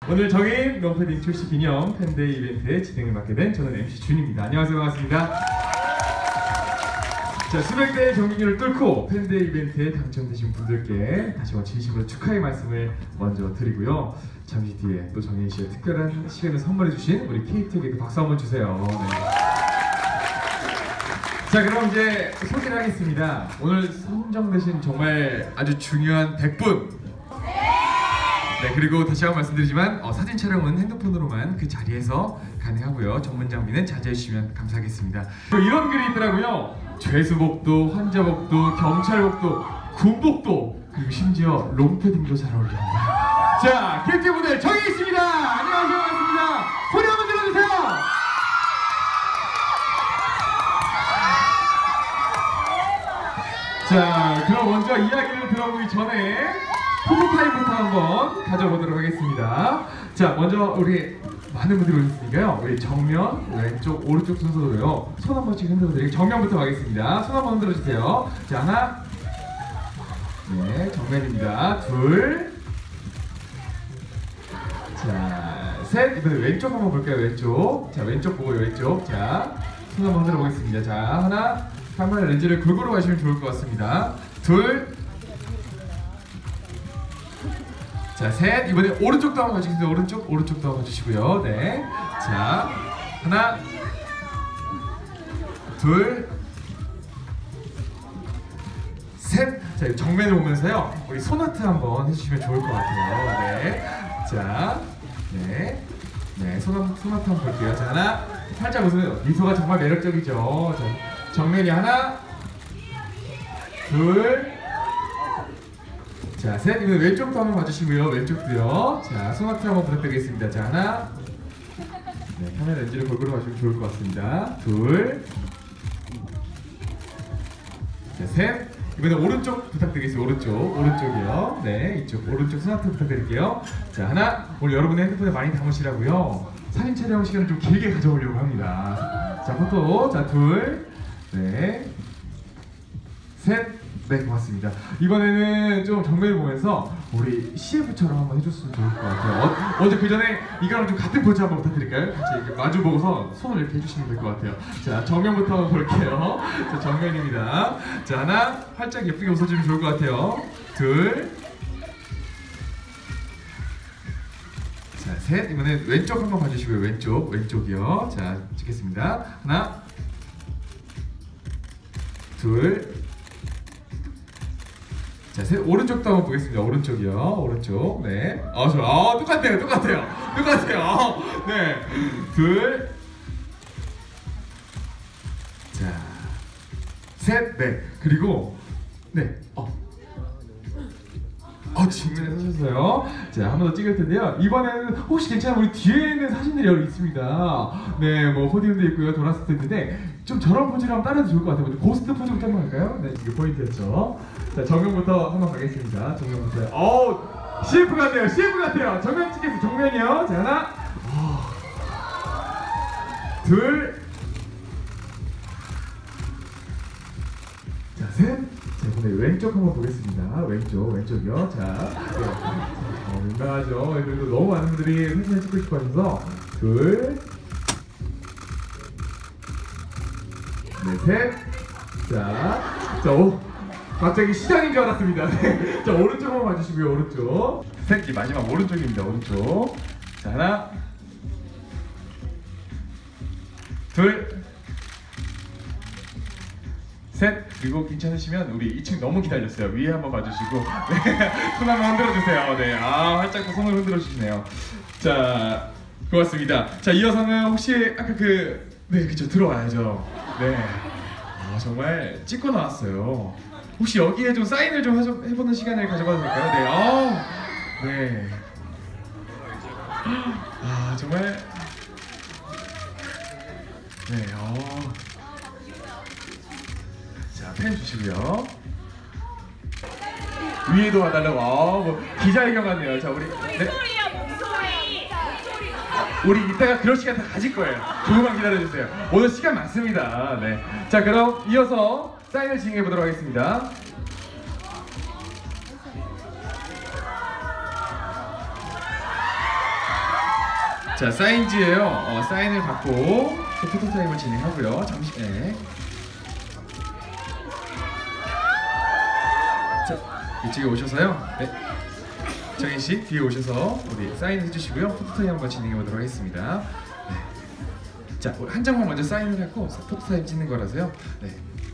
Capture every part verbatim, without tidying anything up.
오늘 정인 롱패딩 출시 기념 팬데이 이벤트의 진행을 맡게 된 저는 엠씨 준입니다. 안녕하세요, 반갑습니다. 자, 수백 대의 경쟁률을 뚫고 팬데이 이벤트에 당첨되신 분들께 다시 한번 진심으로 축하의 말씀을 먼저 드리고요. 잠시 뒤에 또 정인 씨의 특별한 시간을 선물해 주신 우리 케이티에게도 박수 한번 주세요. 네. 자, 그럼 이제 소개를 하겠습니다. 오늘 선정되신 정말 아주 중요한 백 분. 네, 그리고 다시 한번 말씀드리지만 어, 사진 촬영은 핸드폰으로만 그 자리에서 가능하고요. 전문 장비는 자제해 주시면 감사하겠습니다. 이런 글이 있더라고요. 죄수복도, 환자복도, 경찰복도, 군복도, 그리고 심지어 롱패딩도 잘 어울립니다. 자, 케이티 분들 저기 있습니다. 안녕하세요, 반갑습니다. 소리 한번 들어주세요. 자, 그럼 먼저 이야기를 들어보기 전에 포토타임부터 한번 가져보도록 하겠습니다. 자, 먼저 우리 많은 분들이 오셨으니까요. 우리 정면, 왼쪽, 오른쪽 순서로요. 손 한 번씩 흔들어 드릴게요. 정면부터 가겠습니다. 손 한번 흔들어 주세요. 자, 하나. 네, 정면입니다. 둘. 자, 셋. 이번에 왼쪽 한번 볼까요? 왼쪽. 자, 왼쪽 보고 왼쪽. 자, 손 한번 흔들어 보겠습니다. 자, 하나. 카메라 렌즈를 골고루 가시면 좋을 것 같습니다. 둘. 자, 셋. 이번에 오른쪽도 한번 봐주시겠어요? 오른쪽, 오른쪽도 한번 봐주시고요. 네. 자, 하나, 둘, 셋. 자, 정면을 보면서요. 우리 손아트 한번 해주시면 좋을 것 같아요. 네. 자, 네. 네. 손, 손아트 한번 볼게요. 자, 하나. 살짝 웃으면 미소가 정말 매력적이죠. 자, 정면이 하나, 둘, 자, 셋. 이번에 왼쪽도 한번 봐주시고요. 왼쪽도요. 자, 손아트 한번 부탁드리겠습니다. 자, 하나. 네, 카메라 렌즈를 골고루 봐주시면 좋을 것 같습니다. 둘. 자, 셋. 이번에 오른쪽 부탁드리겠습니다. 오른쪽. 오른쪽이요. 네, 이쪽. 오른쪽 손아트 부탁드릴게요. 자, 하나. 오늘 여러분의 핸드폰에 많이 담으시라고요. 사진 촬영 시간을 좀 길게 가져오려고 합니다. 자, 포토. 자, 둘. 네. 셋. 네, 고맙습니다. 이번에는 좀 정면을 보면서 우리 씨에프처럼 한번 해줬으면 좋을 것 같아요. 어, 먼저 그 전에 이거랑 좀 같은 포즈 한번 부탁드릴까요? 같이 이렇게 마주 보고서 손을 이렇게 해주시면 될 것 같아요. 자, 정면부터 한번 볼게요. 자, 정면입니다. 자, 하나, 활짝 예쁘게 웃어주면 좋을 것 같아요. 둘. 자, 셋. 이번에 왼쪽 한번 봐주시고요. 왼쪽, 왼쪽이요. 자, 찍겠습니다. 하나, 둘. 자, 셋. 오른쪽도 한번 보겠습니다. 오른쪽이요. 오른쪽. 네. 아, 좋아. 아, 똑같아요. 똑같아요. 똑같아요. 아, 네. 둘. 자. 셋. 네. 그리고 네. 어. 어, 정면에 서셨어요. 자, 한 번 더 찍을 텐데요. 이번에는 혹시 괜찮으면 우리 뒤에 있는 사진들이 여기 있습니다. 네, 뭐 포디움도 있고요. 도나스도 있는데 좀 저런 포즈를 한번 따라해도 좋을 것 같아요. 먼저 고스트 포즈부터 한번 할까요? 네, 이게 포인트였죠. 자, 정면부터 한번 가겠습니다. 정면부터. 어우, 씨에프 같네요. 씨에프 같아요. 정면 찍겠습니다. 정면이요. 자, 하나. 오. 둘. 자, 셋. 자, 이번에 왼쪽 한번 보겠습니다. 왼쪽, 왼쪽이요. 자, 네. 어, 민망하죠. 그래도 너무 많은 분들이 사진을 찍고 싶어 하셔서 둘, 네, 셋. 자, 자, 오, 갑자기 시장인 줄 알았습니다. 네. 자, 오른쪽 한번 봐주시고요. 오른쪽. 셋, 이 마지막 오른쪽입니다. 오른쪽. 자, 하나, 둘, 셋. 그리고 괜찮으시면 우리 이 층 너무 기다렸어요. 위에 한번 봐주시고 네. 손 한번 흔들어주세요. 네, 아, 활짝 또 손을 흔들어 주시네요. 자, 고맙습니다. 자, 이어서는 혹시 아까 그 네, 그쵸, 들어와야죠. 네, 아, 정말 찍고 나왔어요. 혹시 여기에 좀 사인을 좀 해보는 시간을 가져봐도 될까요? 네, 아, 네, 아, 정말 네, 어. 자, 펜 주시고요. 위에도 와달라고. 아, 뭐 기자회견 같네요. 자, 우리 네. 목소리야, 목소리. 우리 이따가 그럴 시간 다 가질 거예요. 조금만 기다려주세요. 오늘 시간 많습니다. 네. 자, 그럼 이어서 사인을 진행해 보도록 하겠습니다. 자, 사인지예요. 어, 사인을 받고 또 포토타임을 진행하고요. 잠시, 네. 자, 이쪽에 오셔서요. 네. 정인 씨 뒤에 오셔서 우리 사인 해주시고요. 포토타임 한번 진행해 보도록 하겠습니다. 네. 자, 한 장만 먼저 사인을 하고 포토타임 찍는 거라서요. 네.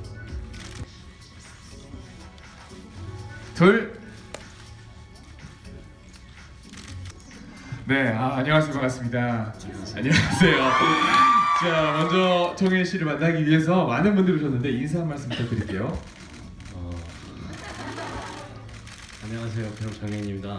둘. 네, 아, 안녕하세요. 반갑습니다. 안녕하세요. 자, 먼저 정인 씨를 만나기 위해서 많은 분들이 오셨는데 인사 한 말씀 부탁드릴게요. 어, 안녕하세요, 배우 정현입니다.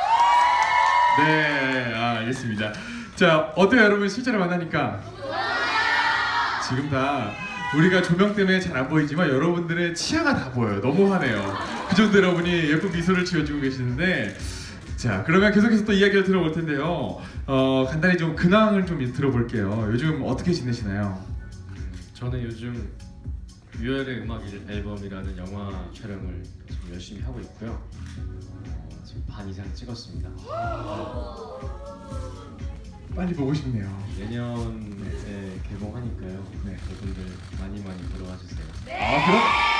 네, 아, 알겠습니다. 자, 어때요, 여러분? 실제로 만나니까 지금 다 우리가 조명 때문에 잘 안 보이지만 여러분들의 치아가 다 보여요. 너무 환해요. 그 정도 여러분이 예쁜 미소를 지어주고 계시는데, 자, 그러면 계속해서 또 이야기를 들어볼 텐데요. 어, 간단히 좀 근황을 좀 들어볼게요. 요즘 어떻게 지내시나요? 저는 요즘 유열의 음악 일- 앨범이라는 영화 촬영을 지금 열심히 하고 있고요. 어, 지금 반 이상 찍었습니다. 빨리 보고 싶네요. 내년에 개봉하니까요. 네. 여러분들 많이 많이 보러 와주세요. 아, 그럼